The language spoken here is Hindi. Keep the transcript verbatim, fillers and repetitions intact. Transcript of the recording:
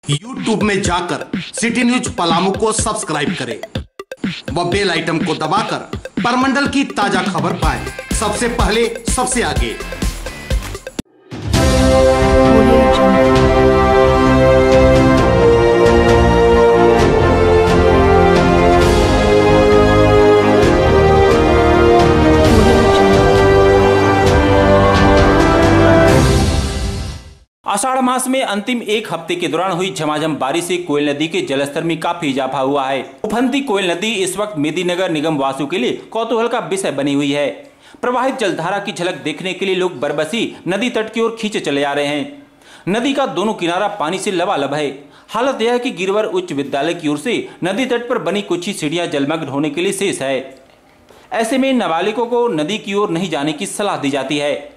यूट्यूब में जाकर सिटी न्यूज पलामू को सब्सक्राइब करें व बेल आइटम को दबाकर परमंडल की ताजा खबर पाएं सबसे पहले सबसे आगे। आषाढ़ मास में अंतिम एक हफ्ते के दौरान हुई झमाझम बारिश से कोयल नदी के जलस्तर में काफी इजाफा हुआ है। उफनती कोयल नदी इस वक्त मेदिनीनगर निगम वासियों के लिए कौतूहल का विषय बनी हुई है। प्रवाहित जलधारा की झलक देखने के लिए लोग बरबसी नदी तट की ओर खींचे चले आ रहे हैं। नदी का दोनों किनारा पानी से लबालब है। हालत यह है कि गिरवर उच्च विद्यालय की ओर से नदी तट पर बनी कुछ ही सीढ़ियां जलमग्न होने के लिए शेष है। ऐसे में नाबालिगों को नदी की ओर नहीं जाने की सलाह दी जाती है।